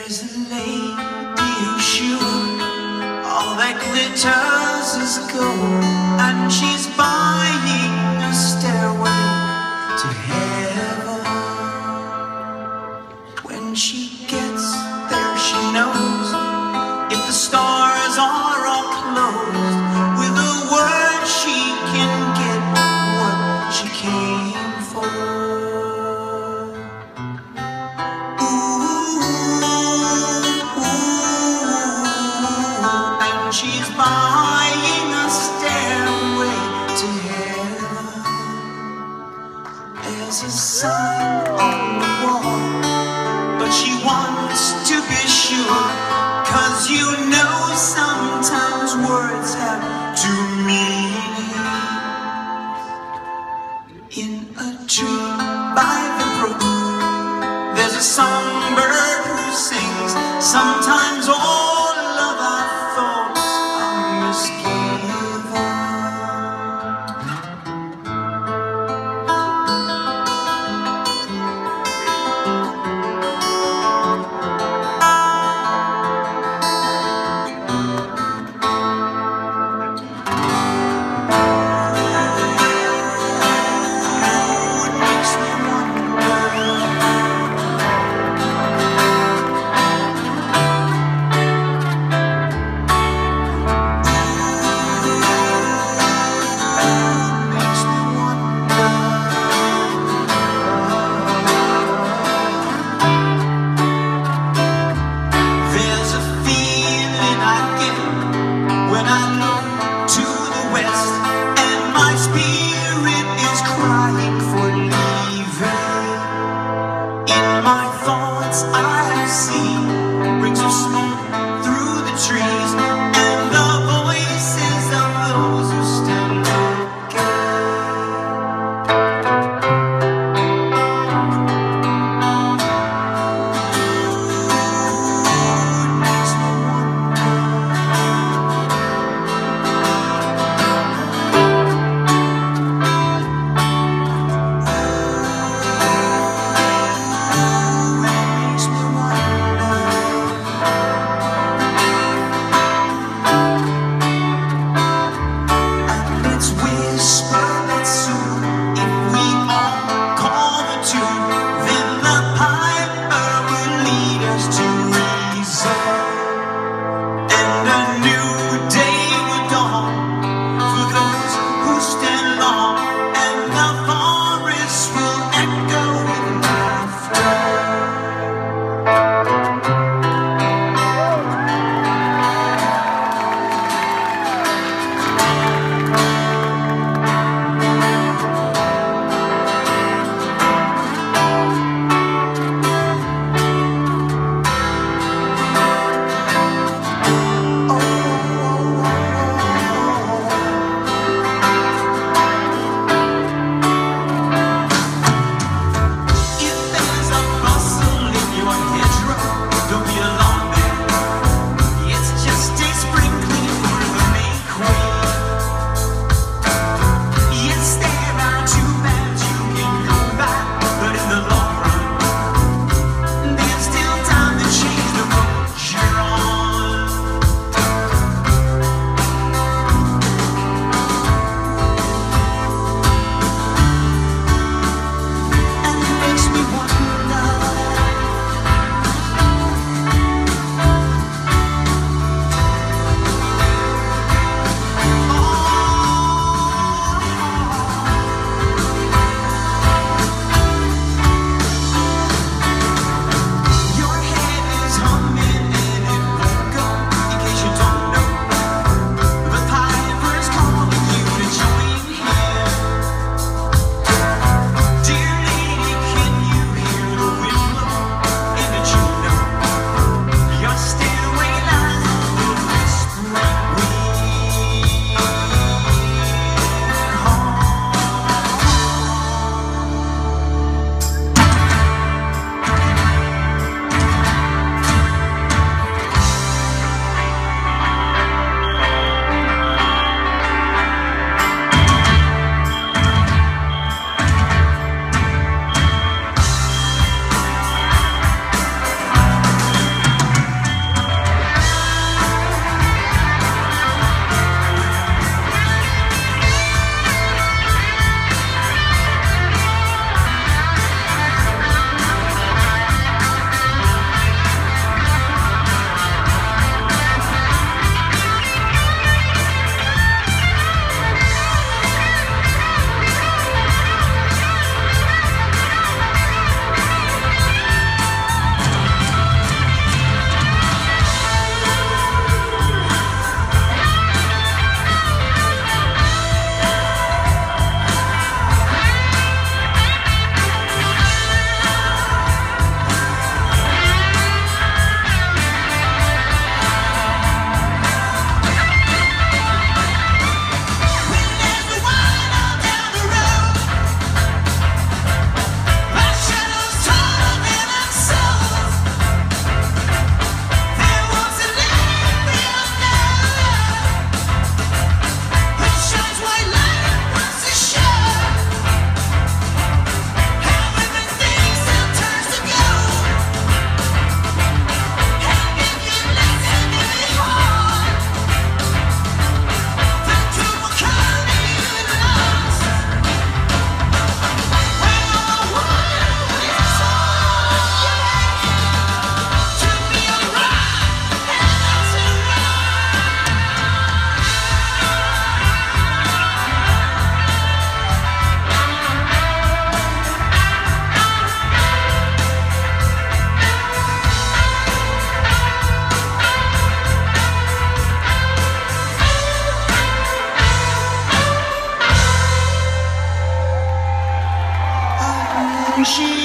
There's a lady who's sure all that glitters is gold, and she's buying a stairway to heaven. When she gets there, she knows if the stars are all closed, with a word she can get what she came for. She's buying a stairway to heaven. There's a sign on the wall, but she wants to be sure, 'cause you know sometimes words have two meanings. In a tree by the brook, there's a songbird who sings. Sometimes all of our thoughts she